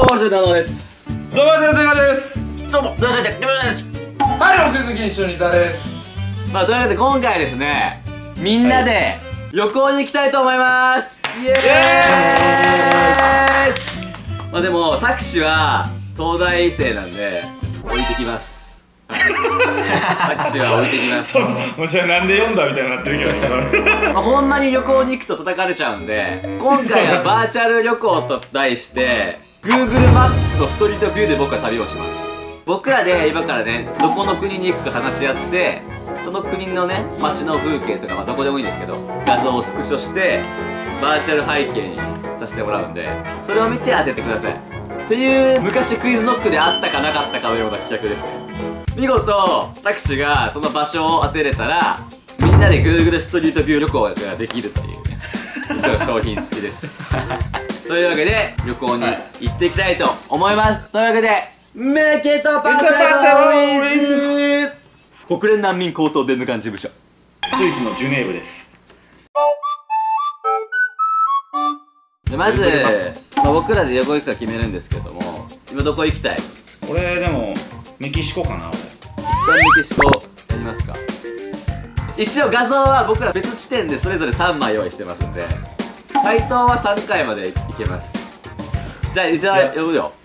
も、シュウタロウです。 どうも、ゼルテガです。 どうも、どうも、リムです。 はい、僕好き一緒にザです。 というわけで今回はですね、みんなで旅行に行きたいと思います。イエーイ。でもタクシーは東大生なんで置いてきます。タクシーは置いてきます。 もうじゃあなんで読んだみたいになってるけどほんまに旅行に行くと叩かれちゃうんで、今回はバーチャル旅行と題してGoogle マップとストリートビューで僕は旅をします。僕らで今からね、どこの国に行くか話し合って、その国のね、街の風景とか、どこでもいいんですけど、画像をスクショしてバーチャル背景にさせてもらうんで、それを見て当ててくださいっていう、昔クイズノックであったかなかったかのような企画ですね。見事タクシーがその場所を当てれたら、みんなで Google ストリートビュー旅行ができるというね商品付きですというわけで旅行に行っていきたいと思います。というわけでメイケットパセボーイズ国連難民高等弁務官事務所、 スイスのジュネーブです。 まず、僕らで旅行行くか決めるんですけども、今どこ行きたい？ 俺でもメキシコかな。 メキシコやりますか。一応画像は僕ら別地点でそれぞれ3枚用意してますんで、回答は3回までいけます。じゃあ伊沢呼ぶよ。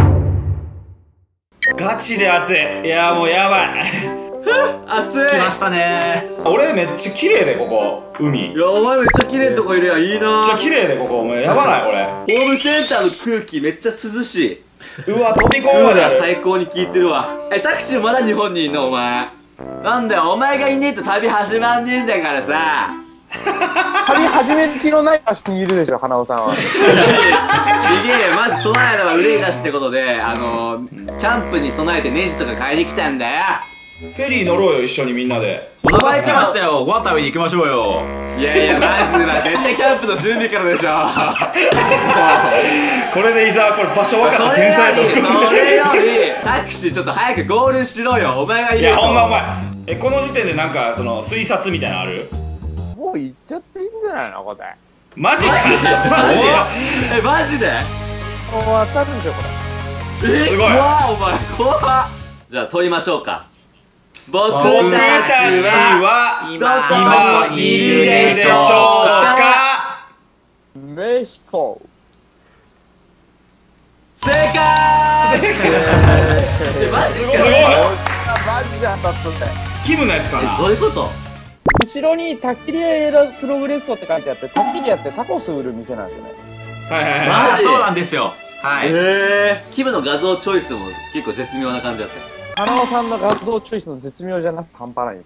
ガチで暑い。いやもうやばい暑い。 着きましたね。 俺めっちゃ綺麗で、ここ海。 いや、お前めっちゃ綺麗なとこいるやん。いいな。 めっちゃ綺麗で、ここお前やばないこれ。 ホームセンターの空気めっちゃ涼しい。 うわ、飛び込むまクーラーである。 最高に効いてるわ。タクシーまだ日本にいんのお前。なんだよ、お前がいねえと旅始まんねえんだからさ。 旅始める気のない場所にいるでしょ、花尾さんは。 ちげえよ、まず備えるのは憂いなしってことで、キャンプに備えてネジとか買いに来たんだよ。 フェリー乗ろうよ、一緒にみんなで。 お腹空きましたよ。ご飯食べに行きましょうよ。 いやいや、まずは絶対キャンプの準備からでしょこれで伊沢これ場所分かった天才だと思う。 それよりタクシーちょっと早くゴールしろよ、お前がいると。 いやほんまお前、この時点でなんかその推察みたいなのある？ もう行っちゃっていいんじゃないの、答え。 マジか。 マジでもう当たるんでしょ、これ。 すごい。 怖っ、お前怖っ。じゃあ問いましょうか。僕たちは今どこにいるでしょうか。 メヒコ。 正解。マジか。 すごい。 マジで当たったぜ。 キムのやつかな。 どういうこと？ 後ろにタキリエラプログレッソって書いてあって、タキリアってタコス売る店なんですよね。 はいはいはい。 マジ？ そうなんですよ。はい。 キムの画像チョイスも結構絶妙な感じだったよ。 花尾さんの画像チョイスの絶妙じゃなくて半端ない。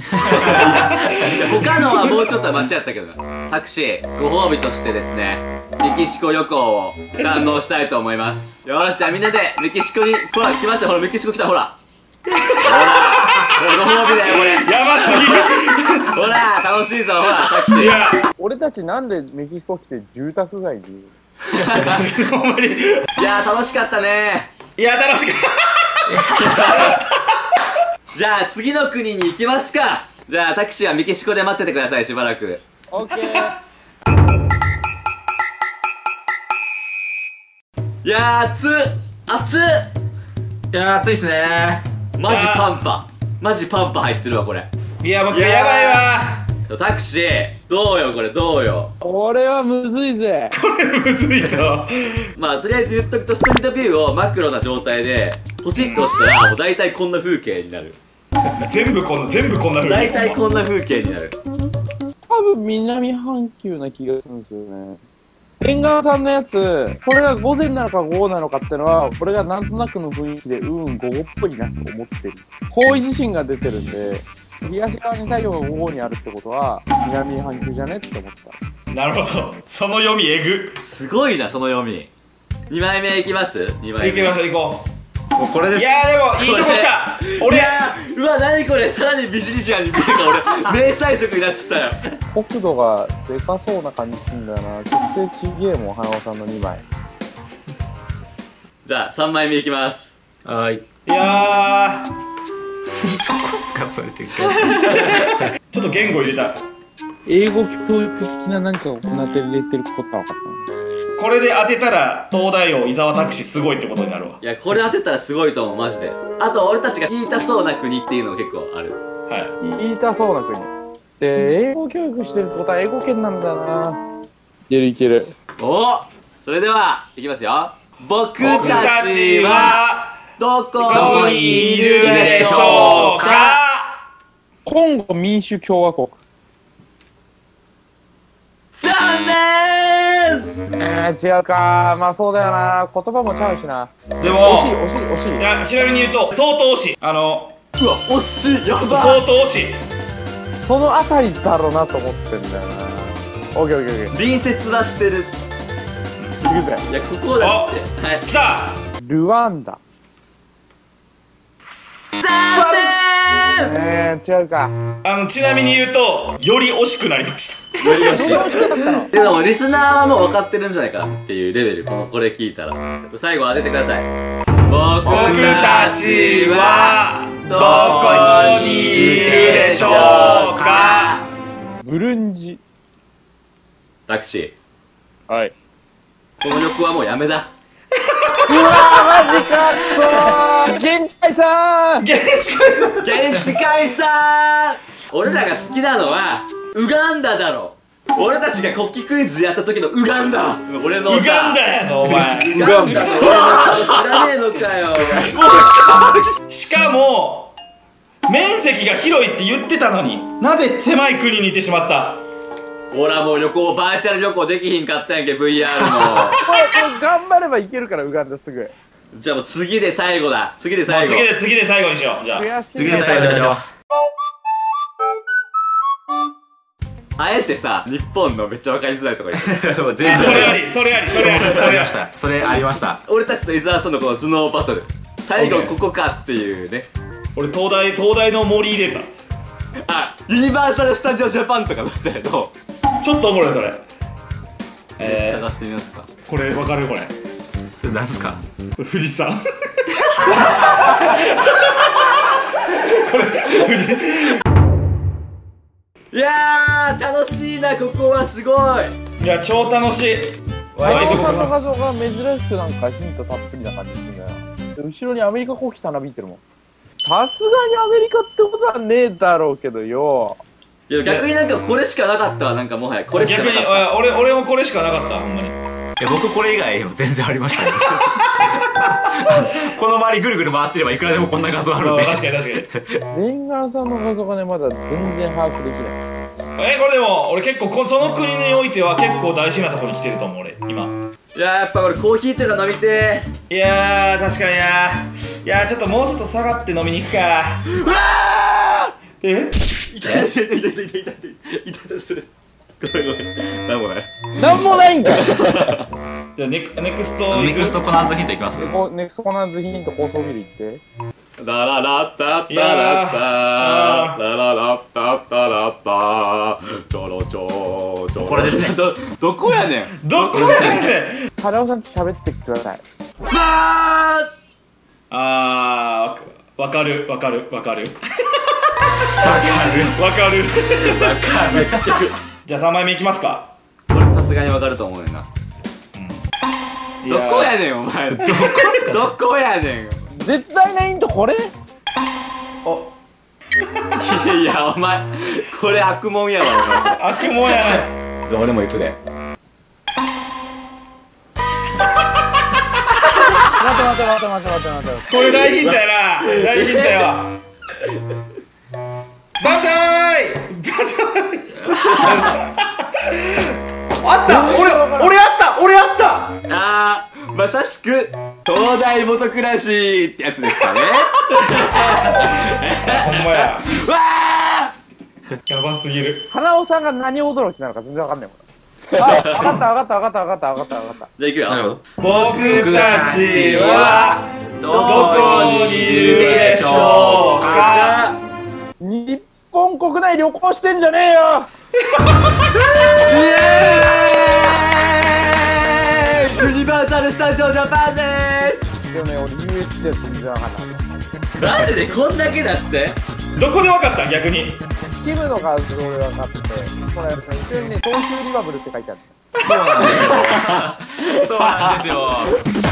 他のはもうちょっとマシやったけどな。タクシーご褒美としてですね、メキシコ旅行を堪能したいと思います。よし、じゃあみんなでメキシコに、ほら来ました。ほらメキシコ来た。ほらほらご褒美だよこれ。 やばすぎる。 ほら楽しいぞ。ほらタクシー。 いや俺たちなんでメキシコ来て住宅街にいる？ ほんまに。 いやー楽しかったね。 いや楽しかった。 じゃあ次の国に行きますか。じゃあタクシーはメキシコで待っててください、しばらく。 オッケー。 いやー暑っ。 いやー、暑いっすね。 マジパンパマジパンパ入ってるわこれ。 いや僕やばいわ。 タクシーどうよこれ、どうよ。 これはむずいぜ。 これむずいと。 まあとりあえず言っとくと、ストリートビューをマクロな状態でポチッと押したらもう大体こんな風景になる。 全部こんな風大体こんな風景になる。 多分南半球な気がするんですよね。縁側さんのやつ、これが午前なのか午後なのかってのは、これがなんとなくの雰囲気で午後っぽいなと思ってる。方位地震が出てるんで、東側に太陽が午後にあるってことは南半球じゃねって思った。 なるほど。その読みえぐ。 すごいなその読み。2枚目いきます。2枚目行きましょう、行こもうこれう。 です。 いやでもいいとこ来た。 い俺やー、うわ何これ、さらにビジリジアンに見えた。俺迷彩色になっちゃったよ。 国土がでかそうな感じするんだよな。直接ちげえもん、花尾さんの2枚。 じゃあ3枚目いきます。 はーい。 いやどこっすか、それって。 ちょっと言語入れた。 英語教育的な何かを行って入れてることは分かっこれで当てたら東大王伊沢拓司すごいってことになるわ。 いや、これ当てたらすごいと思う、マジで。あと、俺たちが言いたそうな国っていうのも結構ある。 はい。 言いたそうな国。で、英語教育してるってことは英語圏なんだな。いけるいける。 お、それでは、いきますよ。僕僕たたちちは、 はどこどこにいにいるでしるでしょうょうか。 か。 コンゴ民主共和国。 残念。 違うか。まあそうだよな。言葉もちゃうしな。 で惜しいも惜しい惜しい。 いやちなみに言うと相当惜しい。 うわ、惜しい。やば。 相当惜しい。 そのあたりだろうなと思ってんだよな。オッケーオッケーオッケー。 隣接はしてる。 行くぜ。 いや、ここだって。はい。 きた。 ルワンダ。 残念。 違うか。 ちなみに言うとより惜しくなりました。 より惜しい。 どうしてだったの？ でもリスナーはもう分かってるんじゃないかっていうレベル、これ聞いたら最後当ててください。僕僕たちはどこにいるでしょうか。 ブルンジ。 タクシー、 はい。 この旅行はもうやめだ。 うわーマジかくそー。現地解散。 現地解散。 現地解散。俺らが好きなのはウガンダだろ。俺たちが国旗クイズやった時のウガンダ。俺のさウガンダやぞお前。 ウガンダの俺の顔知らねえのかよ。 しかも面積が広いって言ってたのになぜ狭い国にいてしまった。 俺はもうバーチャル旅行できひんかったんやんけ VR の。 これ頑張ればいけるからウガンダすぐ。 じゃあもう次で最後だ。次で最後。 次で最後にしよう。じゃあ悔しい。 次で最後にしましょう。 あえてさ、日本のめっちゃ分かりづらいとこ言ってもう全然それありそれありそれありそれありました。それありました。 俺たちと伊沢とのこの頭脳バトル、最後ここかっていうね。 俺東大の森入れた。 あ、ユニバーサル・スタジオ・ジャパンとかだったけど、 ちょっとおもろいそれ。 探してみますか。 これわかるこれ。 それなんですか。 富士山。これ富士。 いやー、楽しいな、ここはすごい。 いや超楽しい。 ワイドさんの画像が珍しくなんかヒントたっぷりな感じするんだよな。後ろにアメリカ国旗たなびいてるもん。さすがにアメリカってことはねえだろうけどよ。 いや、逆になんかこれしかなかったわ。なんかもはやこれしか逆になかっ俺もこれしかなかったほんまに。 僕これ以外も全然ありましたね。この周りぐるぐる回ってればいくらでもこんな画像あるんで。 確かに。 レンガーさんの画像がねまだ全然把握できない。 これでも俺結構その国においては結構大事なところに来てると思う俺今。 た。いやー、やっぱ俺コーヒーとか飲みていやー確かにな。いやーちょっともうちょっと下がって飲みに行くか。 ー。うわえー、痛いそれ。ごめん、なんもない。 なんもないんかい。 じゃあネクストネクストコナンズヒントいきます。 ネクストコナンズヒント高層ビル行って。 ラララッタッタいやラッータラララッタッタラッタチョロチョチョロ。 これですね。 どこやねん。 どこやねん。 カラオさんと喋ってください。 わかるわかる。 じゃあ3枚目いきますか。 これさすがにわかると思うねんな。どこやねんお前。どこやねん。 絶対なヒントこれ。 おいやお前これ悪もんやわお前。 悪もんやな。 じゃあ俺も行くで。 待て。 これ大ヒントやな。大ヒントやわ。バンザーイ。あった俺あったあー、まさしく東大元暮らしってやつですかね。 ほんまや。 わやばすぎる。 花尾さんが何驚きなのか全然わかんないもん。あ、わかった。 じゃあ行くよ。 なるほど。 僕たちはどこにいるでしょうか。 日本国内旅行してんじゃねえよ。 イエーイ。ユニバーサル・スタジオ・ジャパンでーす。 でもね、俺 USJ 全然わかんない。 マジでこんだけ出して。 どこでわかった逆に。 キムの画像俺分かって、これ後ろにね、東急リバブルって書いてある。 そうなんですよ。そうなんですよ。